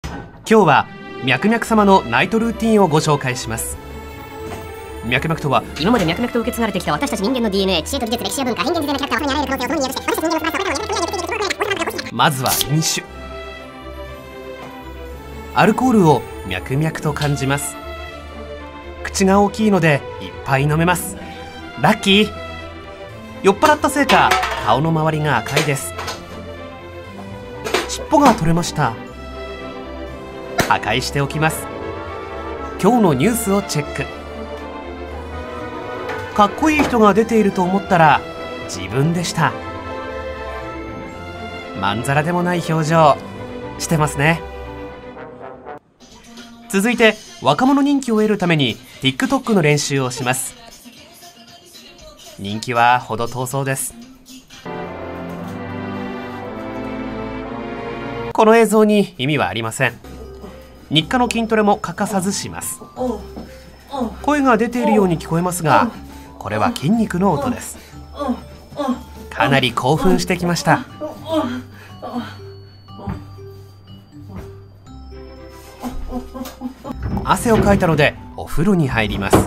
今日はミャクミャク様のナイトルーティンをご紹介します。ミャクミャクとは今まで脈々と受け継がれてきた私たち人間の DNA、知恵と技術、歴史や文化、変幻自在なキャラクターをにあらゆる可能性を存分に許して、私たち人間のプラスをまずは飲酒。アルコールを脈々と感じます。口が大きいのでいっぱい飲めます。ラッキー。酔っ払ったせいか顔の周りが赤いです。尻尾が取れました。破壊しておきます。今日のニュースをチェック。かっこいい人が出ていると思ったら自分でした。まんざらでもない表情してますね。続いて若者人気を得るために TikTok の練習をします。人気はほど遠そうです。この映像に意味はありません。日課の筋トレも欠かさずします。声が出ているように聞こえますが、これは筋肉の音です。かなり興奮してきました。汗をかいたのでお風呂に入ります。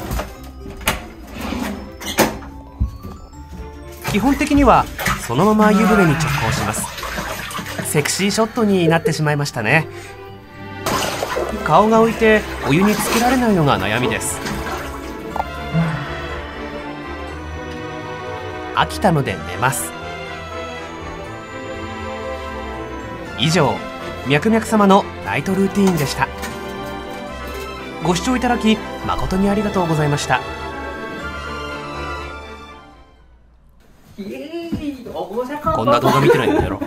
基本的にはそのまま湯船に直行します。セクシーショットになってしまいましたね。顔が浮いてお湯につけられないのが悩みです。飽きたので寝ます。以上、ミャクミャク様のナイトルーティーンでした。ご視聴いただき誠にありがとうございました。こんな動画見てないんだよ。